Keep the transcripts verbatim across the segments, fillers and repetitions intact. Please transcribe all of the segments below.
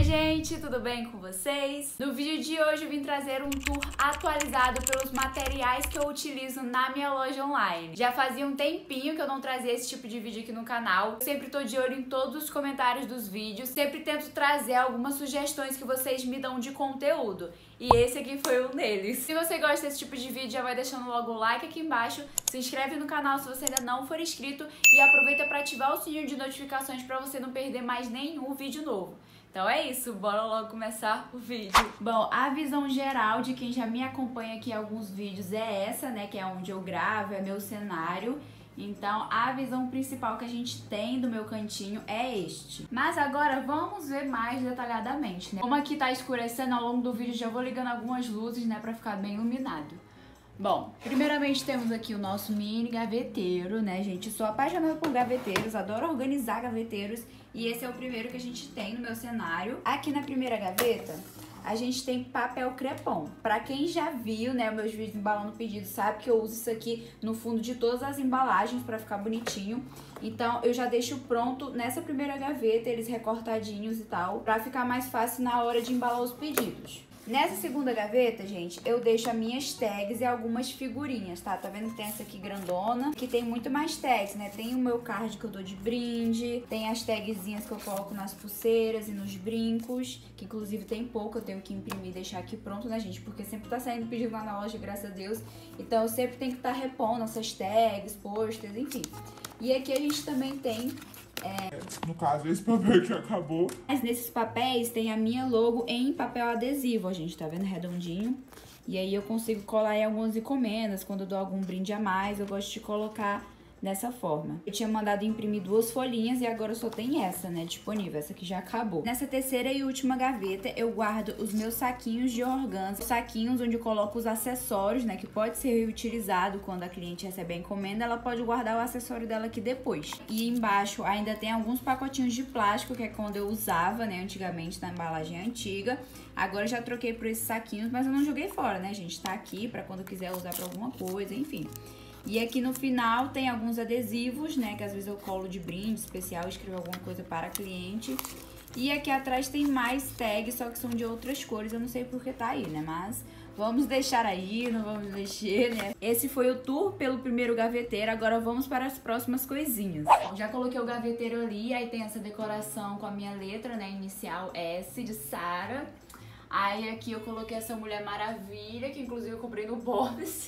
gente, tudo bem com vocês? No vídeo de hoje eu vim trazer um tour atualizado pelos materiais que eu utilizo na minha loja online. Já fazia um tempinho que eu não trazia esse tipo de vídeo aqui no canal. Eu sempre tô de olho em todos os comentários dos vídeos, sempre tento trazer algumas sugestões que vocês me dão de conteúdo. E esse aqui foi um deles. Se você gosta desse tipo de vídeo, já vai deixando logo o like aqui embaixo, se inscreve no canal se você ainda não for inscrito e aproveita para ativar o sininho de notificações para você não perder mais nenhum vídeo novo. Então é isso, bora logo começar o vídeo. Bom, a visão geral de quem já me acompanha aqui em alguns vídeos é essa, né, que é onde eu gravo, é meu cenário. Então, a visão principal que a gente tem do meu cantinho é este. Mas agora vamos ver mais detalhadamente, né? Como aqui tá escurecendo, ao longo do vídeo já vou ligando algumas luzes, né, pra ficar bem iluminado. Bom, primeiramente temos aqui o nosso mini gaveteiro, né, gente? Sou apaixonada por gaveteiros, adoro organizar gaveteiros. E esse é o primeiro que a gente tem no meu cenário. Aqui na primeira gaveta, a gente tem papel crepom. Pra quem já viu, né, meus vídeos embalando pedido, sabe que eu uso isso aqui no fundo de todas as embalagens pra ficar bonitinho. Então, eu já deixo pronto nessa primeira gaveta, eles recortadinhos e tal, pra ficar mais fácil na hora de embalar os pedidos. Nessa segunda gaveta, gente, eu deixo as minhas tags e algumas figurinhas, tá? Tá vendo que tem essa aqui grandona, que tem muito mais tags, né? Tem o meu card que eu dou de brinde, tem as tagzinhas que eu coloco nas pulseiras e nos brincos, que inclusive tem pouco, eu tenho que imprimir e deixar aqui pronto, né, gente? Porque sempre tá saindo pedido lá na loja, graças a Deus. Então eu sempre tenho que estar repondo essas tags, posters, enfim. E aqui a gente também tem... É... No caso, esse papel que acabou. Mas nesses papéis tem a minha logo em papel adesivo, ó, gente, tá vendo? Redondinho. E aí eu consigo colar em algumas encomendas, quando eu dou algum brinde a mais, eu gosto de colocar dessa forma. Eu tinha mandado imprimir duas folhinhas e agora só tem essa, né, disponível. Essa aqui já acabou. Nessa terceira e última gaveta, eu guardo os meus saquinhos de organza. Saquinhos onde eu coloco os acessórios, né, que pode ser reutilizado quando a cliente receber a encomenda. Ela pode guardar o acessório dela aqui depois. E embaixo ainda tem alguns pacotinhos de plástico, que é quando eu usava, né, antigamente na embalagem antiga. Agora eu já troquei por esses saquinhos, mas eu não joguei fora, né, gente? Tá aqui pra quando eu quiser usar pra alguma coisa, enfim. E aqui no final tem alguns adesivos, né, que às vezes eu colo de brinde especial, escrevo alguma coisa para cliente. E aqui atrás tem mais tags, só que são de outras cores, eu não sei por que tá aí, né, mas vamos deixar aí, não vamos mexer, né. Esse foi o tour pelo primeiro gaveteiro, agora vamos para as próximas coisinhas. Já coloquei o gaveteiro ali, aí tem essa decoração com a minha letra, né, inicial S de Sara. Aí aqui eu coloquei essa Mulher Maravilha, que inclusive eu comprei no Bob's.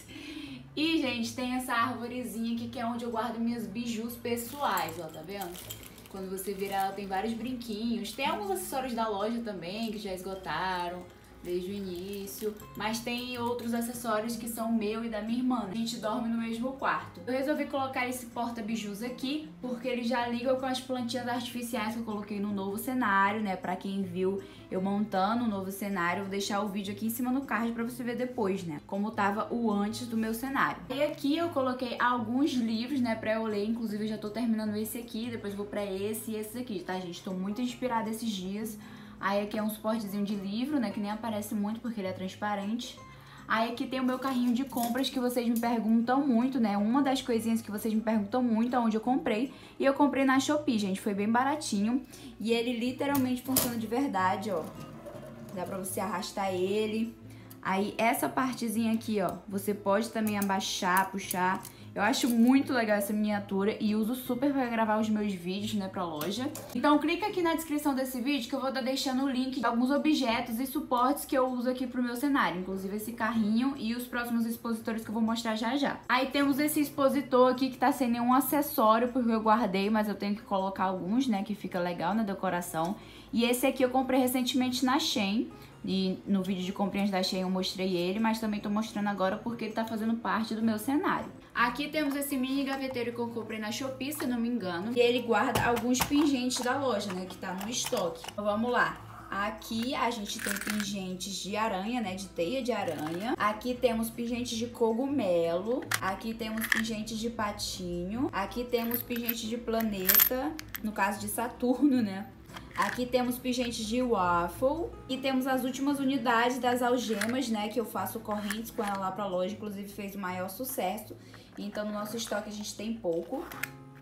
E, gente, tem essa árvorezinha aqui que é onde eu guardo minhas bijus pessoais, ó, tá vendo? Quando você virar, ela tem vários brinquinhos. Tem alguns acessórios da loja também que já esgotaram desde o início. Mas tem outros acessórios que são meu e da minha irmã. A gente dorme no mesmo quarto. Eu resolvi colocar esse porta-bijus aqui porque ele já liga com as plantinhas artificiais que eu coloquei no novo cenário, né? Pra quem viu eu montando o novo cenário, eu vou deixar o vídeo aqui em cima no card pra você ver depois, né? Como tava o antes do meu cenário. E aqui eu coloquei alguns livros, né? Pra eu ler. Inclusive eu já tô terminando esse aqui, depois vou pra esse e esse aqui, tá, gente? Tô muito inspirada esses dias. Aí aqui é um suportezinho de livro, né, que nem aparece muito porque ele é transparente. Aí aqui tem o meu carrinho de compras que vocês me perguntam muito, né, uma das coisinhas que vocês me perguntam muito aonde eu comprei. E eu comprei na Shopee, gente, foi bem baratinho. E ele literalmente funciona de verdade, ó. Dá pra você arrastar ele. Aí essa partezinha aqui, ó, você pode também abaixar, puxar. Eu acho muito legal essa miniatura e uso super pra gravar os meus vídeos, né, pra loja. Então clica aqui na descrição desse vídeo que eu vou estar deixando o link de alguns objetos e suportes que eu uso aqui pro meu cenário. Inclusive esse carrinho e os próximos expositores que eu vou mostrar já já. Aí temos esse expositor aqui que tá sem nenhum acessório porque eu guardei, mas eu tenho que colocar alguns, né, que fica legal na decoração. E esse aqui eu comprei recentemente na Shein. E no vídeo de comprinhas da Shein eu mostrei ele, mas também tô mostrando agora porque ele tá fazendo parte do meu cenário. Aqui temos esse mini gaveteiro que eu comprei na Shopee, se não me engano. E ele guarda alguns pingentes da loja, né, que tá no estoque. Então vamos lá. Aqui a gente tem pingentes de aranha, né, de teia de aranha. Aqui temos pingentes de cogumelo. Aqui temos pingentes de patinho. Aqui temos pingentes de planeta, no caso de Saturno, né. Aqui temos pingentes de waffle e temos as últimas unidades das algemas, né, que eu faço correntes com ela lá pra loja, inclusive fez o maior sucesso. Então no nosso estoque a gente tem pouco.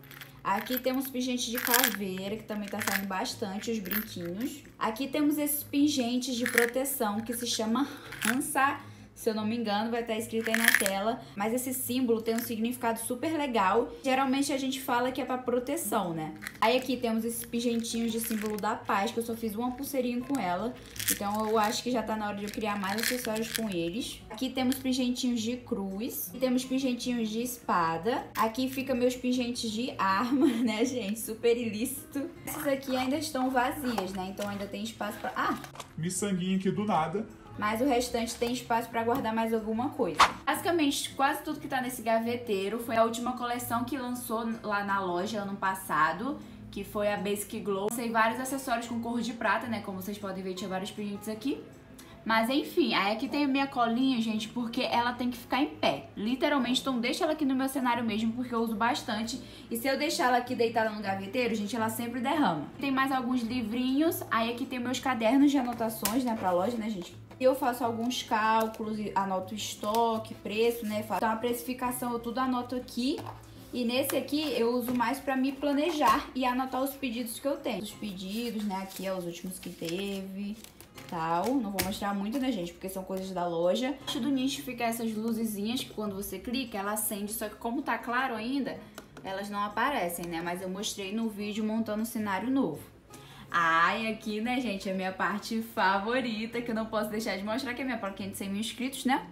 Aqui temos pingente de caveira, que também tá saindo bastante, os brinquinhos. Aqui temos esses pingentes de proteção, que se chama Hansa. Se eu não me engano, vai estar escrito aí na tela. Mas esse símbolo tem um significado super legal. Geralmente a gente fala que é pra proteção, né? Aí aqui temos esses pingentinhos de símbolo da paz, que eu só fiz uma pulseirinha com ela. Então eu acho que já tá na hora de eu criar mais acessórios com eles. Aqui temos pingentinhos de cruz. Aqui temos pingentinhos de espada. Aqui fica meus pingentes de arma, né, gente? Super ilícito. Esses aqui ainda estão vazias, né? Então ainda tem espaço pra... Ah! Miçanguinha aqui do nada. Mas o restante tem espaço pra guardar mais alguma coisa. Basicamente, quase tudo que tá nesse gaveteiro foi a última coleção que lançou lá na loja ano passado, que foi a Basic Glow. Tem vários acessórios com cor de prata, né? Como vocês podem ver, tinha vários pingentes aqui. Mas enfim, aí aqui tem a minha colinha, gente, porque ela tem que ficar em pé. Literalmente, então deixa ela aqui no meu cenário mesmo, porque eu uso bastante. E se eu deixar ela aqui deitada no gaveteiro, gente, ela sempre derrama. Tem mais alguns livrinhos. Aí aqui tem meus cadernos de anotações, né, pra loja, né, gente? Eu faço alguns cálculos, anoto estoque, preço, né? Então a precificação eu tudo anoto aqui. E nesse aqui eu uso mais pra me planejar e anotar os pedidos que eu tenho. Os pedidos, né? Aqui é os últimos que teve, tal. Não vou mostrar muito, né, gente? Porque são coisas da loja. Embaixo do nicho fica essas luzezinhas que quando você clica, ela acende. Só que como tá claro ainda, elas não aparecem, né? Mas eu mostrei no vídeo montando um cenário novo. Ah, e aqui, né, gente, a minha parte favorita, que eu não posso deixar de mostrar, que é a minha plaquinha de cem mil inscritos, né?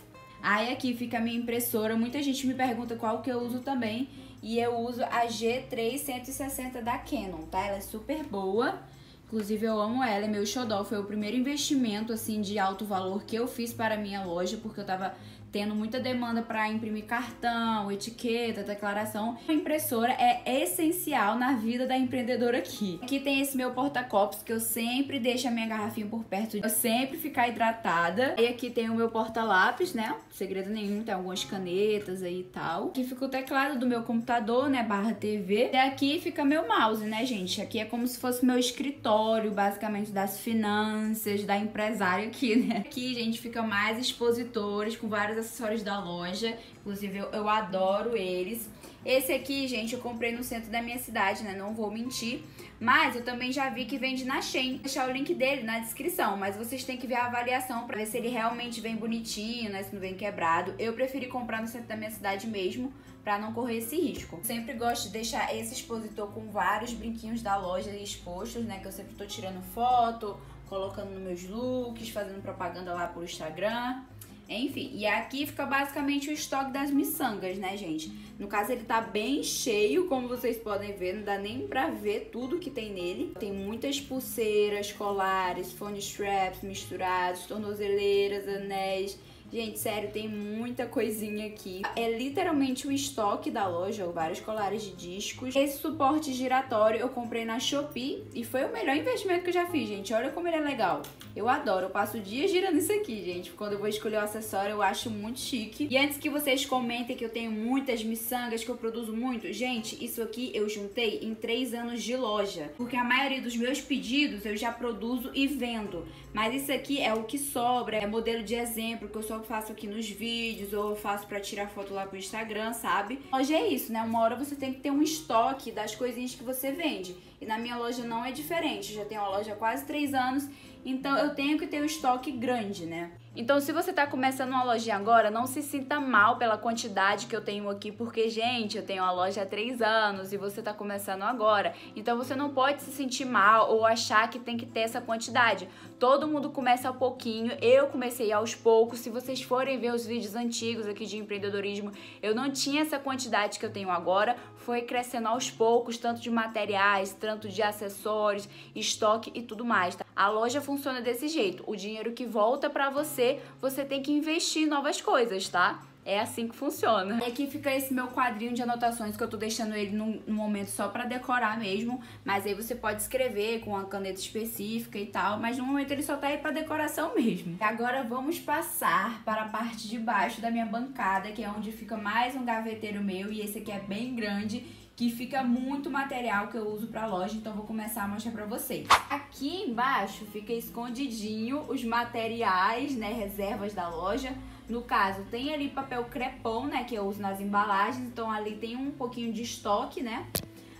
Aí aqui fica a minha impressora. Muita gente me pergunta qual que eu uso também. E eu uso a G três cento e sessenta da Canon, tá? Ela é super boa. Inclusive, eu amo ela, é meu xodó. Foi o primeiro investimento, assim, de alto valor que eu fiz para a minha loja, porque eu tava tendo muita demanda para imprimir cartão, etiqueta, declaração. A impressora é essencial na vida da empreendedora aqui. Aqui tem esse meu porta-copos, que eu sempre deixo a minha garrafinha por perto, de eu sempre ficar hidratada. E aqui tem o meu porta-lápis, né? Segredo nenhum, tem algumas canetas aí e tal. Aqui fica o teclado do meu computador, né? Barra T V. E aqui fica meu mouse, né, gente? Aqui é como se fosse meu escritório, basicamente, das finanças, da empresária aqui, né? Aqui, gente, fica mais expositores com vários acessórios da loja. Inclusive, eu, eu adoro eles. Esse aqui, gente, eu comprei no centro da minha cidade, né? Não vou mentir. Mas eu também já vi que vende na Shein. Vou deixar o link dele na descrição. Mas vocês têm que ver a avaliação pra ver se ele realmente vem bonitinho, né? Se não vem quebrado. Eu preferi comprar no centro da minha cidade mesmo, pra não correr esse risco. Sempre gosto de deixar esse expositor com vários brinquinhos da loja expostos, né? Que eu sempre tô tirando foto, colocando nos meus looks, fazendo propaganda lá pro Instagram. Enfim, e aqui fica basicamente o estoque das miçangas, né, gente? No caso, ele tá bem cheio, como vocês podem ver, não dá nem pra ver tudo que tem nele. Tem muitas pulseiras, colares, phone straps misturados, tornozeleiras, anéis. Gente, sério, tem muita coisinha aqui. É literalmente o estoque da loja, vários colares de discos. Esse suporte giratório eu comprei na Shopee e foi o melhor investimento que eu já fiz, gente. Olha como ele é legal. Eu adoro, eu passo dias girando isso aqui, gente. Quando eu vou escolher o acessório, eu acho muito chique. E antes que vocês comentem que eu tenho muitas miçangas, que eu produzo muito, gente, isso aqui eu juntei em três anos de loja. Porque a maioria dos meus pedidos eu já produzo e vendo. Mas isso aqui é o que sobra, é modelo de exemplo que eu só faço aqui nos vídeos, ou eu faço pra tirar foto lá pro Instagram, sabe? Loja é isso, né? Uma hora você tem que ter um estoque das coisinhas que você vende. E na minha loja não é diferente. Eu já tenho uma loja há quase três anos, então eu tenho que ter um estoque grande, né? Então, se você tá começando uma lojinha agora, não se sinta mal pela quantidade que eu tenho aqui, porque, gente, eu tenho uma loja há três anos e você tá começando agora. Então, você não pode se sentir mal ou achar que tem que ter essa quantidade. Todo mundo começa a pouquinho, eu comecei aos poucos. Se vocês forem ver os vídeos antigos aqui de empreendedorismo, eu não tinha essa quantidade que eu tenho agora. Foi crescendo aos poucos, tanto de materiais, tanto de acessórios, estoque e tudo mais, tá? A loja funciona desse jeito. O dinheiro que volta pra você, você tem que investir em novas coisas, tá? É assim que funciona. E aqui fica esse meu quadrinho de anotações, que eu tô deixando ele no, no momento só pra decorar mesmo. Mas aí você pode escrever com uma caneta específica e tal. Mas no momento ele só tá aí pra decoração mesmo. E agora vamos passar para a parte de baixo da minha bancada, que é onde fica mais um gaveteiro meu. E esse aqui é bem grande, que fica muito material que eu uso pra loja, então vou começar a mostrar pra vocês. Aqui embaixo fica escondidinho os materiais, né, reservas da loja. No caso, tem ali papel crepom, né, que eu uso nas embalagens, então ali tem um pouquinho de estoque, né.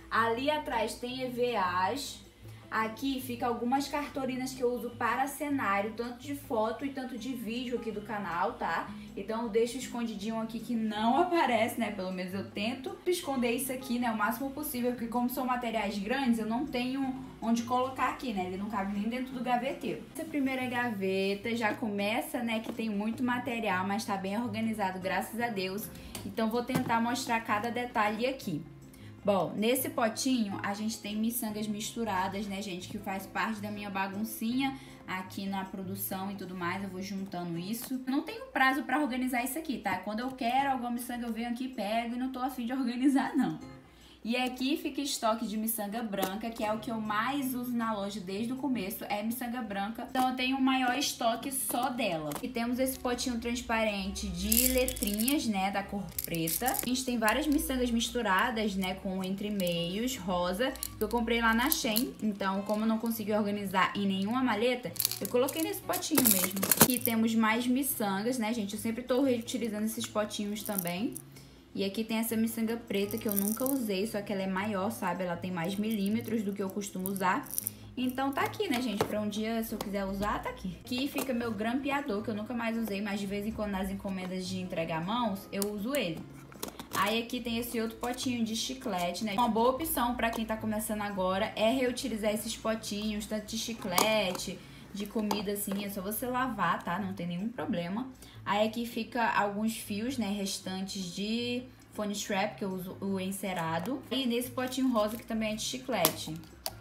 Ali atrás tem E V As. Aqui fica algumas cartolinas que eu uso para cenário, tanto de foto e tanto de vídeo aqui do canal, tá? Então eu deixo escondidinho aqui que não aparece, né? Pelo menos eu tento esconder isso aqui, né? O máximo possível, porque como são materiais grandes, eu não tenho onde colocar aqui, né? Ele não cabe nem dentro do gaveteiro. Essa primeira gaveta já começa, né? Que tem muito material, mas tá bem organizado, graças a Deus. Então vou tentar mostrar cada detalhe aqui. Bom, nesse potinho a gente tem miçangas misturadas, né, gente, que faz parte da minha baguncinha aqui na produção e tudo mais. Eu vou juntando isso. Eu não tenho prazo pra organizar isso aqui, tá? Quando eu quero alguma miçanga eu venho aqui, pego e não tô afim de organizar, não. E aqui fica estoque de miçanga branca, que é o que eu mais uso na loja desde o começo, é miçanga branca. Então eu tenho um maior estoque só dela. E temos esse potinho transparente de letrinhas, né, da cor preta. A gente tem várias miçangas misturadas, né, com entre-meios, rosa, que eu comprei lá na Shein. Então, como eu não consegui organizar em nenhuma maleta, eu coloquei nesse potinho mesmo. Aqui temos mais miçangas, né, gente? Eu sempre tô reutilizando esses potinhos também. E aqui tem essa miçanga preta que eu nunca usei, só que ela é maior, sabe? Ela tem mais milímetros do que eu costumo usar. Então tá aqui, né, gente? Pra um dia, se eu quiser usar, tá aqui. Aqui fica meu grampeador, que eu nunca mais usei, mas de vez em quando nas encomendas de entregar mãos, eu uso ele. Aí aqui tem esse outro potinho de chiclete, né? Uma boa opção pra quem tá começando agora é reutilizar esses potinhos, tanto de chiclete, de comida, assim, é só você lavar, tá? Não tem nenhum problema. Aí aqui fica alguns fios, né, restantes de phone strap, que eu uso o encerado. E nesse potinho rosa, que também é de chiclete.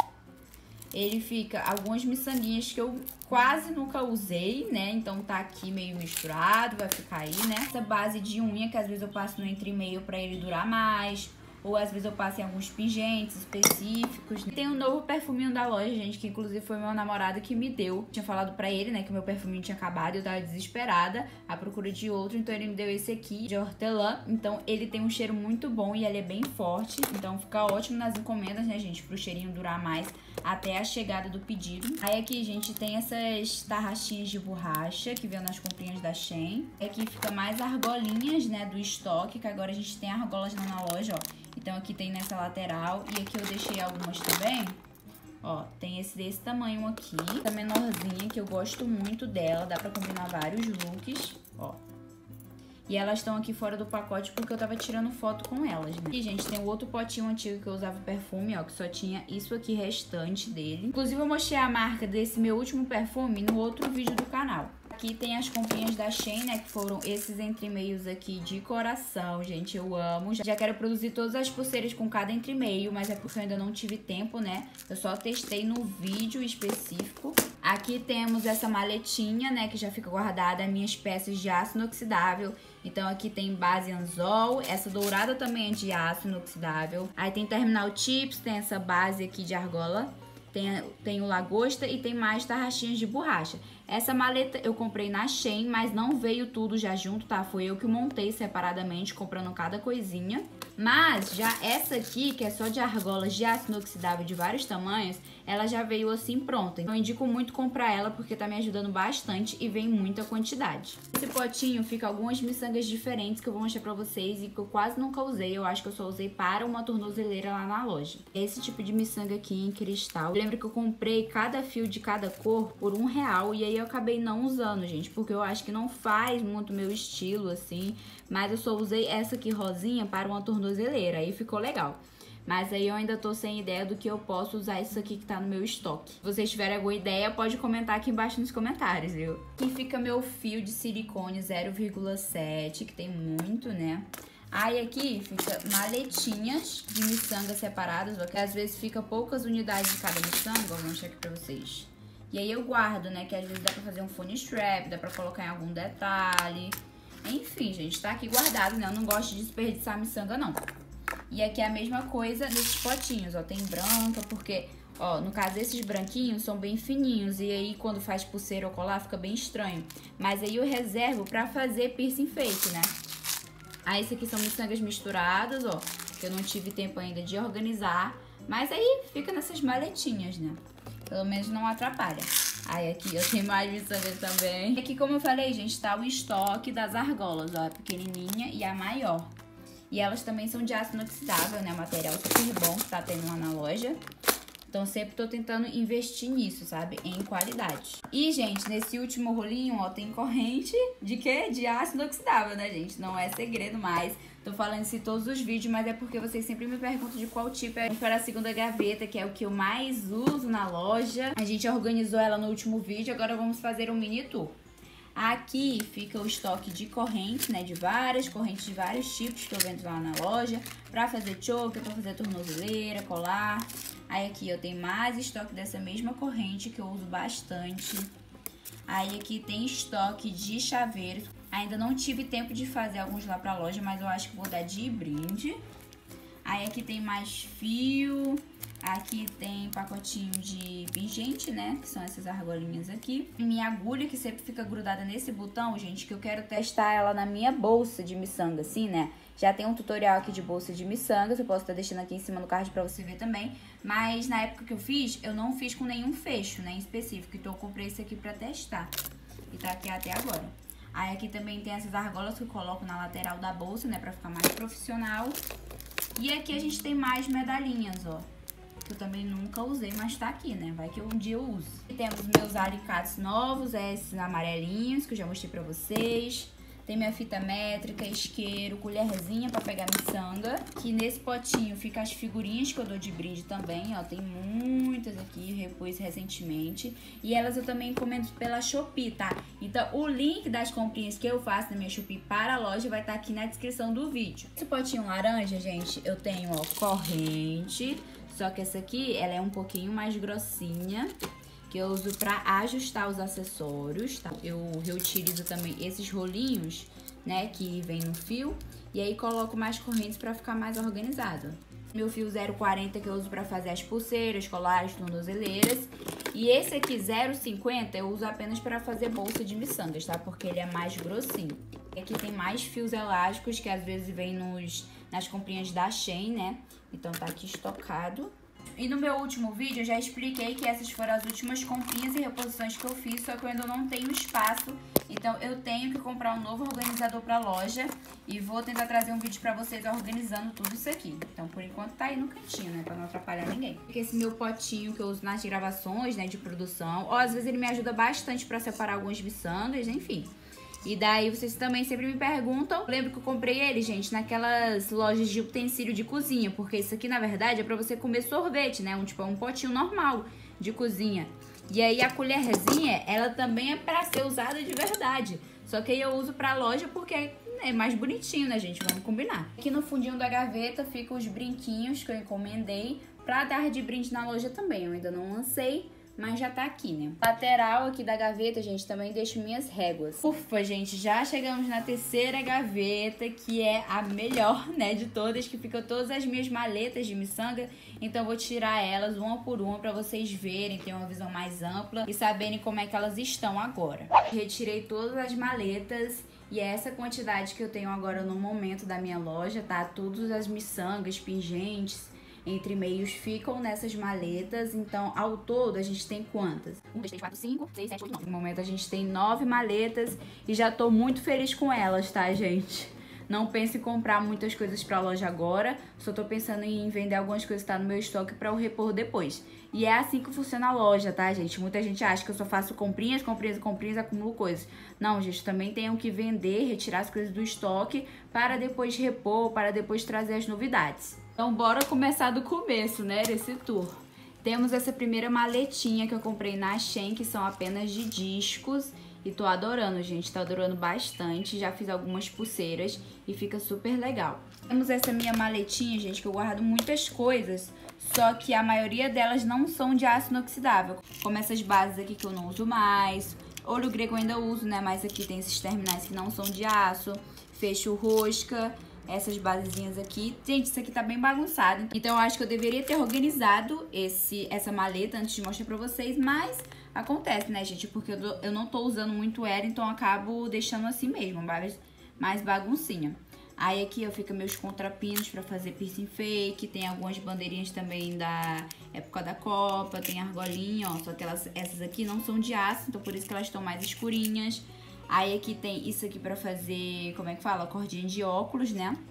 Ele fica algumas miçanguinhas que eu quase nunca usei, né? Então tá aqui meio misturado, vai ficar aí, né? Essa base de unha, que às vezes eu passo no entre-meio pra ele durar mais. Ou às vezes eu passo em alguns pingentes específicos. Tem um novo perfuminho da loja, gente, que inclusive foi meu namorado que me deu. Tinha falado pra ele, né, que o meu perfuminho tinha acabado e eu tava desesperada à procura de outro. Então ele me deu esse aqui, de hortelã. Então ele tem um cheiro muito bom e ele é bem forte. Então fica ótimo nas encomendas, né, gente, pro cheirinho durar mais até a chegada do pedido. Aí aqui, gente, tem essas tarraxinhas de borracha que veio nas comprinhas da Shein. Aqui fica mais argolinhas, né, do estoque, que agora a gente tem argolas lá na loja, ó. Então aqui tem nessa lateral e aqui eu deixei algumas também. Ó, tem esse desse tamanho aqui, essa menorzinha que eu gosto muito dela, dá pra combinar vários looks, ó. E elas estão aqui fora do pacote porque eu tava tirando foto com elas, né? E, gente, tem o outro potinho antigo que eu usava perfume, ó, que só tinha isso aqui restante dele. Inclusive eu mostrei a marca desse meu último perfume no outro vídeo do canal. Aqui tem as comprinhas da Shein, né, que foram esses entre-meios aqui de coração, gente, eu amo. Já quero produzir todas as pulseiras com cada entre-meio, mas é porque eu ainda não tive tempo, né? Eu só testei no vídeo específico. Aqui temos essa maletinha, né, que já fica guardada minhas peças de aço inoxidável. Então aqui tem base anzol, essa dourada também é de aço inoxidável. Aí tem terminal tips, tem essa base aqui de argola. Tem, tem o lagosta e tem mais tarraxinhas de borracha. Essa maleta eu comprei na Shein, mas não veio tudo já junto, tá? Foi eu que montei separadamente, comprando cada coisinha. Mas já essa aqui, que é só de argolas de aço inoxidável de vários tamanhos, ela já veio assim pronta. Então eu indico muito comprar ela porque tá me ajudando bastante e vem muita quantidade. Nesse potinho fica algumas miçangas diferentes que eu vou mostrar pra vocês e que eu quase nunca usei. Eu acho que eu só usei para uma tornozeleira lá na loja. Esse tipo de miçanga aqui em cristal. Eu lembro que eu comprei cada fio de cada cor por um real e aí eu acabei não usando, gente, porque eu acho que não faz muito meu estilo, assim. Mas eu só usei essa aqui rosinha para uma tornozeleira, aí ficou legal. Mas aí eu ainda tô sem ideia do que eu posso usar isso aqui que tá no meu estoque. Se vocês tiverem alguma ideia, pode comentar aqui embaixo nos comentários, viu? Aqui fica meu fio de silicone zero vírgula sete, que tem muito, né? Aí aqui fica maletinhas de miçanga separadas, ó, que às vezes fica poucas unidades de cada miçanga, vou mostrar aqui pra vocês. E aí eu guardo, né, que às vezes dá pra fazer um phone strap, dá pra colocar em algum detalhe. Enfim, gente, tá aqui guardado, né? Eu não gosto de desperdiçar miçanga, não. E aqui é a mesma coisa nesses potinhos, ó. Tem branca, porque, ó, no caso, esses branquinhos são bem fininhos. E aí, quando faz pulseira ou colar, fica bem estranho. Mas aí eu reservo pra fazer piercing fake, né? Aí, esse aqui são miçangas misturadas, ó. Que eu não tive tempo ainda de organizar. Mas aí, fica nessas maletinhas, né? Pelo menos não atrapalha. Aí aqui eu tenho mais miçangas também. Aqui, como eu falei, gente, tá o estoque das argolas, ó, a pequenininha e a maior. E elas também são de aço inoxidável, né? Material super bom que tá tendo lá na loja. Então, sempre tô tentando investir nisso, sabe? Em qualidade. E, gente, nesse último rolinho, ó, tem corrente de quê? De aço inoxidável, né, gente? Não é segredo mais. Tô falando isso em todos os vídeos, mas é porque vocês sempre me perguntam de qual tipo é. Vamos para a segunda gaveta, que é o que eu mais uso na loja. A gente organizou ela no último vídeo, agora vamos fazer um mini tour. Aqui fica o estoque de correntes, né, de várias correntes de vários tipos que eu vendo lá na loja, pra fazer choker, pra fazer tornozeleira, colar. Aí aqui eu tenho mais estoque dessa mesma corrente que eu uso bastante. Aí aqui tem estoque de chaveiros. Ainda não tive tempo de fazer alguns lá pra loja, mas eu acho que vou dar de brinde. Aí aqui tem mais fio. Aqui tem pacotinho de pingente, né? Que são essas argolinhas aqui. Minha agulha, que sempre fica grudada nesse botão, gente, que eu quero testar ela na minha bolsa de miçanga, assim, né? Já tem um tutorial aqui de bolsa de miçangas, eu posso estar deixando aqui em cima no card pra você ver também. Mas na época que eu fiz, eu não fiz com nenhum fecho, né, em específico. Então eu comprei esse aqui pra testar. E tá aqui até agora. Aí aqui também tem essas argolas que eu coloco na lateral da bolsa, né, pra ficar mais profissional. E aqui a gente tem mais medalhinhas, ó. Que eu também nunca usei, mas tá aqui, né? Vai que um dia eu uso. E temos meus alicates novos, esses amarelinhos, que eu já mostrei pra vocês. Tem minha fita métrica, isqueiro, colherzinha pra pegar miçanga. Que nesse potinho fica as figurinhas que eu dou de brinde também, ó. Tem muitas aqui, repus recentemente. E elas eu também encomendo pela Shopee, tá? Então o link das comprinhas que eu faço na minha Shopee para a loja vai estar aqui na descrição do vídeo. Esse potinho laranja, gente, eu tenho, ó, corrente. Só que essa aqui, ela é um pouquinho mais grossinha. Que eu uso pra ajustar os acessórios, tá? Eu reutilizo também esses rolinhos, né, que vem no fio. E aí coloco mais correntes pra ficar mais organizado. Meu fio zero quarenta que eu uso pra fazer as pulseiras, colares, tornozeleiras. E esse aqui, zero cinquenta, eu uso apenas pra fazer bolsa de miçangas, tá? Porque ele é mais grossinho. E aqui tem mais fios elásticos, que às vezes vem nos, nas comprinhas da Shein, né? Então tá aqui estocado. E no meu último vídeo eu já expliquei que essas foram as últimas comprinhas e reposições que eu fiz, só que eu ainda não tenho espaço, então eu tenho que comprar um novo organizador pra loja e vou tentar trazer um vídeo pra vocês organizando tudo isso aqui. Então por enquanto tá aí no cantinho, né, pra não atrapalhar ninguém. Esse meu potinho que eu uso nas gravações, né, de produção, ó, às vezes ele me ajuda bastante pra separar algumas miçangas, enfim. E daí vocês também sempre me perguntam. Eu lembro que eu comprei ele, gente, naquelas lojas de utensílio de cozinha. Porque isso aqui, na verdade, é pra você comer sorvete, né? Um, tipo, é um potinho normal de cozinha. E aí a colherzinha, ela também é pra ser usada de verdade. Só que aí eu uso pra loja porque é mais bonitinho, né, gente? Vamos combinar. Aqui no fundinho da gaveta ficam os brinquinhos que eu encomendei pra dar de brinde na loja também. Eu ainda não lancei, mas já tá aqui, né? Lateral aqui da gaveta, gente, também deixo minhas réguas. Ufa, gente, já chegamos na terceira gaveta, que é a melhor, né, de todas, que fica todas as minhas maletas de miçanga. Então eu vou tirar elas uma por uma pra vocês verem, ter uma visão mais ampla e saberem como é que elas estão agora. Retirei todas as maletas e é essa quantidade que eu tenho agora no momento da minha loja, tá? Todas as miçangas, pingentes, entre meios ficam nessas maletas. Então, ao todo, a gente tem quantas? um, dois, três, quatro, cinco, seis, sete, oito, nove. No momento, a gente tem nove maletas e já tô muito feliz com elas, tá, gente? Não pense em comprar muitas coisas pra loja agora. Só tô pensando em vender algumas coisas que tá no meu estoque pra eu repor depois. E é assim que funciona a loja, tá, gente? Muita gente acha que eu só faço comprinhas, comprinhas, comprinhas, acumulo coisas. Não, gente, também tenho que vender, retirar as coisas do estoque para depois repor, para depois trazer as novidades. Então, bora começar do começo, né, desse tour. Temos essa primeira maletinha que eu comprei na Shein, que são apenas de discos. E tô adorando, gente, tô adorando bastante. Já fiz algumas pulseiras e fica super legal. Temos essa minha maletinha, gente, que eu guardo muitas coisas, só que a maioria delas não são de aço inoxidável. Como essas bases aqui que eu não uso mais. Olho grego eu ainda uso, né, mas aqui tem esses terminais que não são de aço. Fecho rosca. Essas basezinhas aqui. Gente, isso aqui tá bem bagunçado. Então, eu acho que eu deveria ter organizado esse, essa maleta antes de mostrar pra vocês. Mas acontece, né, gente? Porque eu, eu não tô usando muito ela, então eu acabo deixando assim mesmo, mais, mais baguncinha. Aí aqui, ó, fica meus contrapinos pra fazer piercing fake. Tem algumas bandeirinhas também da época da Copa. Tem argolinha, ó. Só que elas, essas aqui não são de aço, então por isso que elas estão mais escurinhas. Aí aqui tem isso aqui pra fazer, como é que fala? Cordinha de óculos, né?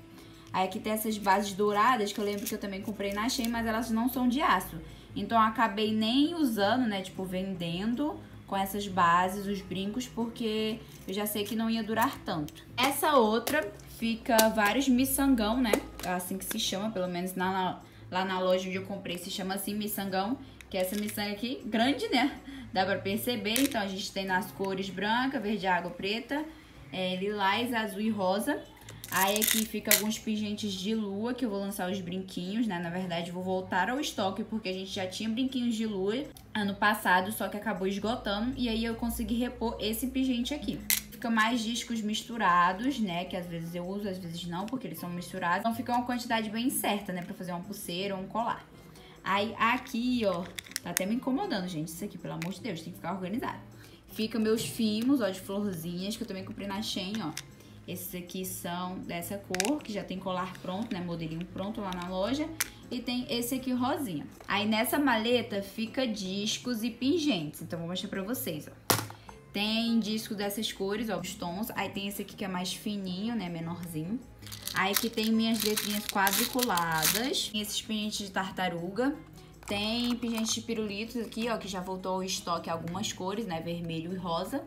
Aí aqui tem essas bases douradas, que eu lembro que eu também comprei na Shein, mas elas não são de aço. Então eu acabei nem usando, né, tipo, vendendo com essas bases, os brincos, porque eu já sei que não ia durar tanto. Essa outra fica vários miçangão, né, é assim que se chama, pelo menos na, lá na loja onde eu comprei se chama assim, miçangão, que é essa miçanga aqui, grande, né, dá pra perceber. Então a gente tem nas cores branca, verde água, preta, é, lilás, azul e rosa. Aí aqui fica alguns pingentes de lua, que eu vou lançar os brinquinhos, né? Na verdade, vou voltar ao estoque, porque a gente já tinha brinquinhos de lua ano passado, só que acabou esgotando. E aí eu consegui repor esse pingente aqui. Fica mais discos misturados, né? Que às vezes eu uso, às vezes não, porque eles são misturados. Então fica uma quantidade bem certa, né? Pra fazer uma pulseira ou um colar. Aí aqui, ó, tá até me incomodando, gente. Isso aqui, pelo amor de Deus, tem que ficar organizado. Fica meus fimos, ó, de florzinhas, que eu também comprei na Shein, ó. Esses aqui são dessa cor, que já tem colar pronto, né? Modelinho pronto lá na loja. E tem esse aqui rosinha. Aí nessa maleta fica discos e pingentes. Então vou mostrar pra vocês, ó. Tem disco dessas cores, ó, os tons. Aí tem esse aqui que é mais fininho, né? Menorzinho. Aí aqui tem minhas letrinhas quadriculadas. Tem esses pingentes de tartaruga. Tem pingentes de pirulitos aqui, ó, que já voltou ao estoque algumas cores, né? Vermelho e rosa.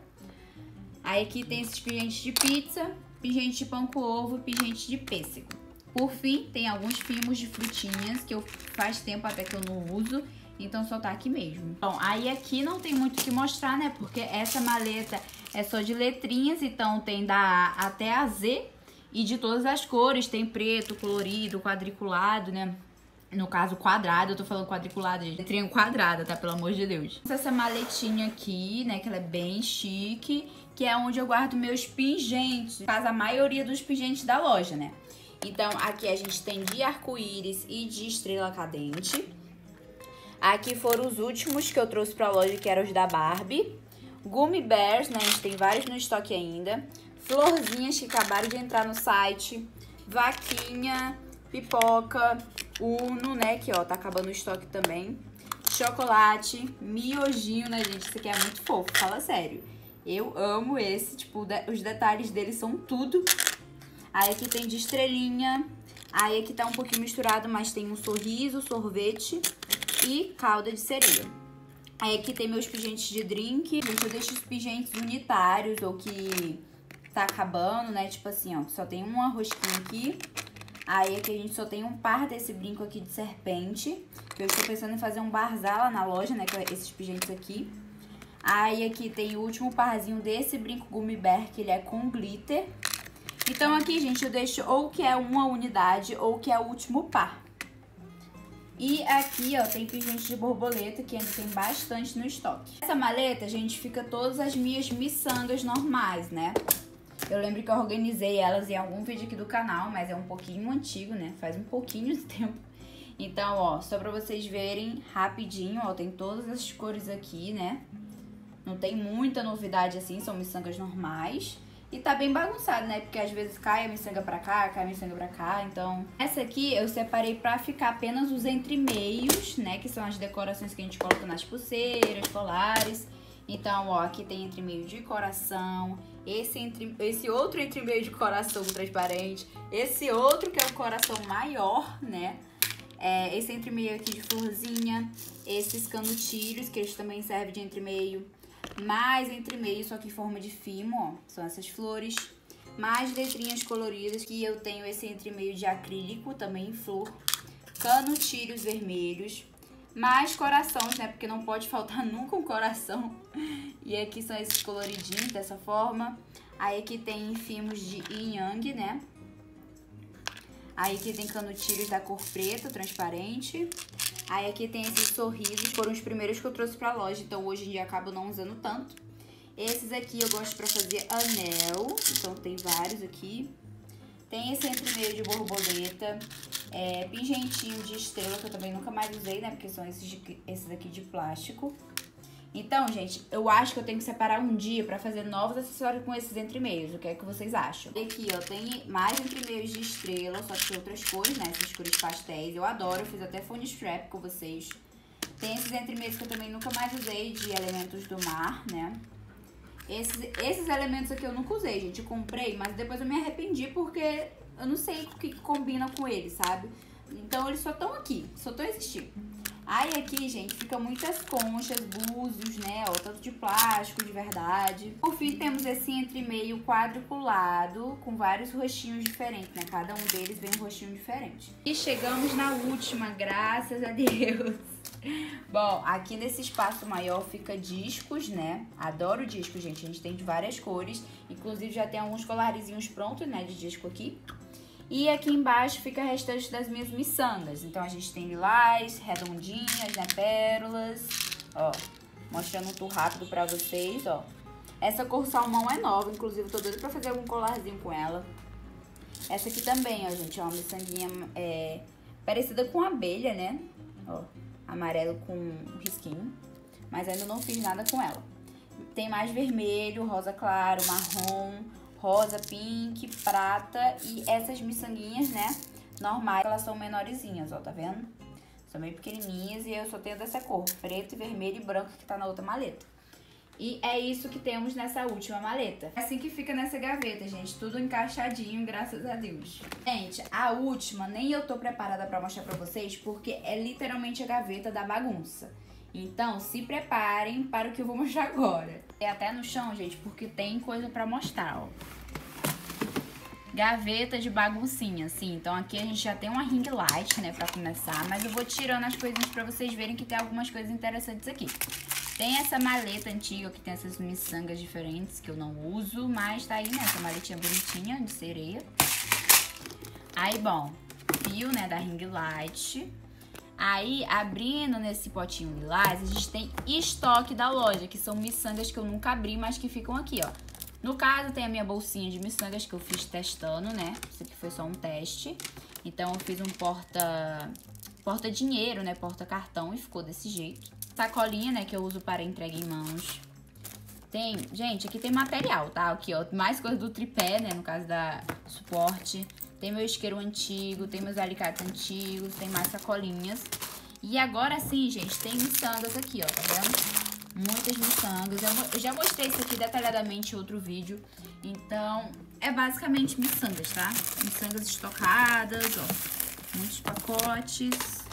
Aí aqui tem esses pingentes de pizza, pingente de pão com ovo e pingente de pêssego. Por fim, tem alguns fimos de frutinhas, que eu faz tempo até que eu não uso, então só tá aqui mesmo. Bom, aí aqui não tem muito o que mostrar, né? Porque essa maleta é só de letrinhas, então tem da A até a Z e de todas as cores. Tem preto, colorido, quadriculado, né? No caso, quadrado, eu tô falando quadriculado, gente. Letrinha quadrada, tá? Pelo amor de Deus. Essa maletinha aqui, né? Que ela é bem chique, que é onde eu guardo meus pingentes. Faz a maioria dos pingentes da loja, né? Então, aqui a gente tem de arco-íris e de estrela cadente. Aqui foram os últimos que eu trouxe pra loja, que eram os da Barbie. Gummy Bears, né? A gente tem vários no estoque ainda. Florzinhas que acabaram de entrar no site. Vaquinha, pipoca, Uno, né? Que, ó, tá acabando o estoque também. Chocolate, miojinho, né, gente? Isso aqui é muito fofo, fala sério. Eu amo esse, tipo, os detalhes dele são tudo. Aí aqui tem de estrelinha. Aí aqui tá um pouquinho misturado, mas tem um sorriso, sorvete e calda de sereia. Aí aqui tem meus pingentes de drink. Gente, eu deixo os pingentes unitários ou que tá acabando, né? Tipo assim, ó, só tem uma rosquinha aqui. Aí aqui a gente só tem um par desse brinco aqui de serpente, que eu estou pensando em fazer um barzá lá na loja, né, com esses pingentes aqui. Aí aqui tem o último parzinho desse brinco Gummy Bear, que ele é com glitter. Então aqui, gente, eu deixo ou que é uma unidade ou que é o último par. E aqui, ó, tem pingente de borboleta, que ainda tem bastante no estoque. Essa maleta, gente, fica todas as minhas miçangas normais, né? Eu lembro que eu organizei elas em algum vídeo aqui do canal, mas é um pouquinho antigo, né? Faz um pouquinho de tempo. Então, ó, só pra vocês verem rapidinho, ó, tem todas essas cores aqui, né? Não tem muita novidade assim, são miçangas normais. E tá bem bagunçado, né? Porque às vezes cai a miçanga pra cá, cai a miçanga pra cá, então... Essa aqui eu separei pra ficar apenas os entremeios, né? Que são as decorações que a gente coloca nas pulseiras, colares. Então, ó, aqui tem entremeio de coração, esse, entre, esse outro entremeio de coração transparente, esse outro que é o coração maior, né? É, esse entremeio aqui de florzinha, esses canutilhos, que eles também servem de entremeio, mais entremeio, só que em forma de fimo, ó, são essas flores, mais letrinhas coloridas, que eu tenho esse entremeio de acrílico, também em flor, canutilhos vermelhos, mais corações, né? Porque não pode faltar nunca um coração. E aqui são esses coloridinhos dessa forma. Aí aqui tem fimos de yin yang, né? Aí aqui tem canutilhos da cor preta, transparente. Aí aqui tem esses sorrisos, foram os primeiros que eu trouxe pra loja, então hoje em dia acabo não usando tanto. Esses aqui eu gosto pra fazer anel, então tem vários aqui. Tem esse entremeio de borboleta, é, pingentinho de estrela, que eu também nunca mais usei, né? Porque são esses, de, esses aqui de plástico. Então, gente, eu acho que eu tenho que separar um dia pra fazer novos acessórios com esses entremeios. O que é que vocês acham? E aqui, ó, tem mais entremeios de estrela, só que tem outras cores, né? Essas cores pastéis. Eu adoro, eu fiz até phone strap com vocês. Tem esses entremeios que eu também nunca mais usei, de elementos do mar, né? Esses, esses elementos aqui eu nunca usei, gente. Eu comprei, mas depois eu me arrependi porque eu não sei o que combina com eles, sabe? Então eles só estão aqui, só estão existindo. Aí aqui, gente, fica muitas conchas, búzios, né? Ó, tanto de plástico, de verdade. Por fim, temos esse entremeio quadriculado, com vários rostinhos diferentes, né? Cada um deles vem um rostinho diferente. E chegamos na última, graças a Deus. Bom, aqui nesse espaço maior fica discos, né? Adoro discos, gente. A gente tem de várias cores. Inclusive, já tem alguns colarizinhos prontos, né? De disco aqui. E aqui embaixo fica o restante das minhas miçangas. Então, a gente tem lilás, redondinhas, né? Pérolas. Ó, mostrando um tour rápido pra vocês, ó. Essa cor salmão é nova. Inclusive, eu tô doida pra fazer algum colarzinho com ela. Essa aqui também, ó, gente. É uma miçanguinha é, parecida com abelha, né? Ó, amarelo com risquinho. Mas ainda não fiz nada com ela. Tem mais vermelho, rosa claro, marrom, rosa, pink, prata e essas miçanguinhas, né, normais, elas são menorzinhas, ó, tá vendo? São bem pequenininhas e eu só tenho dessa cor, preto, vermelho e branco que tá na outra maleta. E é isso que temos nessa última maleta. É assim que fica nessa gaveta, gente, tudo encaixadinho, graças a Deus. Gente, a última nem eu tô preparada pra mostrar pra vocês, porque é literalmente a gaveta da bagunça. Então, se preparem para o que eu vou mostrar agora. É até no chão, gente, porque tem coisa pra mostrar, ó. Gaveta de baguncinha, assim. Então, aqui a gente já tem uma ring light, né, pra começar. Mas eu vou tirando as coisinhas pra vocês verem que tem algumas coisas interessantes aqui. Tem essa maleta antiga, que tem essas miçangas diferentes, que eu não uso. Mas tá aí, né, essa maletinha bonitinha, de sereia. Aí, bom, fio, né, da ring light. Aí, abrindo nesse potinho lilás, a gente tem estoque da loja, que são miçangas que eu nunca abri, mas que ficam aqui, ó. No caso, tem a minha bolsinha de miçangas que eu fiz testando, né? Isso aqui foi só um teste. Então, eu fiz um porta... porta dinheiro, né? Porta cartão e ficou desse jeito. Sacolinha, né? Que eu uso para entrega em mãos. Tem... Gente, aqui tem material, tá? Aqui, ó. Mais coisa do tripé, né? No caso da suporte. Tem meu isqueiro antigo, tem meus alicates antigos, tem mais sacolinhas. E agora sim, gente, tem miçangas aqui, ó, tá vendo? Muitas miçangas. Eu já mostrei isso aqui detalhadamente em outro vídeo. Então, é basicamente miçangas, tá? Miçangas estocadas, ó. Muitos pacotes.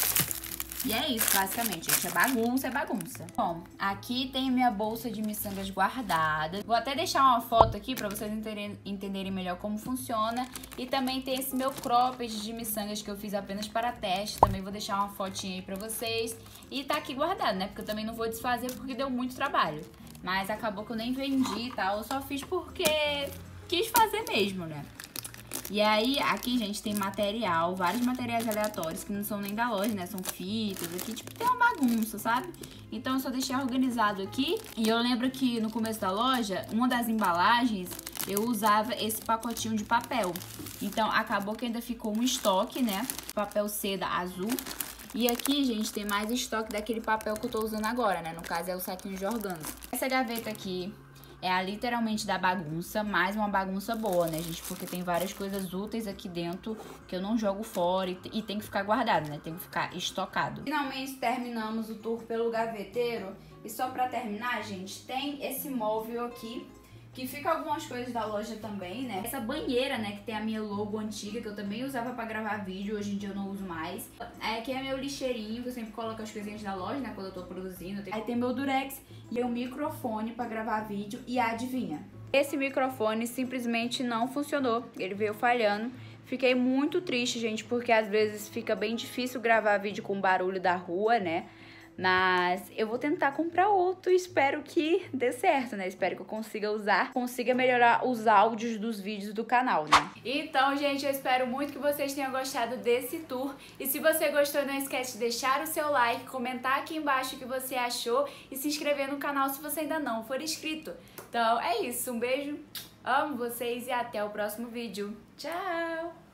E é isso, basicamente, gente. É bagunça, é bagunça. Bom, aqui tem minha bolsa de miçangas guardada. Vou até deixar uma foto aqui pra vocês entenderem, entenderem melhor como funciona. E também tem esse meu cropped de miçangas que eu fiz apenas para teste. Também vou deixar uma fotinha aí pra vocês. E tá aqui guardado, né? Porque eu também não vou desfazer porque deu muito trabalho. Mas acabou que eu nem vendi e tal. Eu só fiz porque quis fazer mesmo, né? E aí, aqui, gente, tem material, vários materiais aleatórios que não são nem da loja, né? São fitas aqui, tipo, tem uma bagunça, sabe? Então, eu só deixei organizado aqui. E eu lembro que no começo da loja, uma das embalagens, eu usava esse pacotinho de papel. Então, acabou que ainda ficou um estoque, né? Papel seda azul. E aqui, gente, tem mais estoque daquele papel que eu tô usando agora, né? No caso, é o saquinho de organza. Essa gaveta aqui é a literalmente da bagunça, mas uma bagunça boa, né, gente? Porque tem várias coisas úteis aqui dentro que eu não jogo fora e, e tem que ficar guardado, né? Tem que ficar estocado. Finalmente terminamos o tour pelo gaveteiro. E só pra terminar, gente, tem esse móvel aqui, que fica algumas coisas da loja também, né? Essa banheira, né, que tem a minha logo antiga, que eu também usava pra gravar vídeo, hoje em dia eu não uso mais. Aqui é meu lixeirinho, que eu sempre coloco as coisinhas da loja, né, quando eu tô produzindo. Aí tem meu durex e o microfone pra gravar vídeo. E adivinha? Esse microfone simplesmente não funcionou, ele veio falhando. Fiquei muito triste, gente, porque às vezes fica bem difícil gravar vídeo com barulho da rua, né? Mas eu vou tentar comprar outro e espero que dê certo, né? Espero que eu consiga usar, consiga melhorar os áudios dos vídeos do canal, né? Então, gente, eu espero muito que vocês tenham gostado desse tour. E se você gostou, não esquece de deixar o seu like, comentar aqui embaixo o que você achou e se inscrever no canal se você ainda não for inscrito. Então, é isso. Um beijo, amo vocês e até o próximo vídeo. Tchau!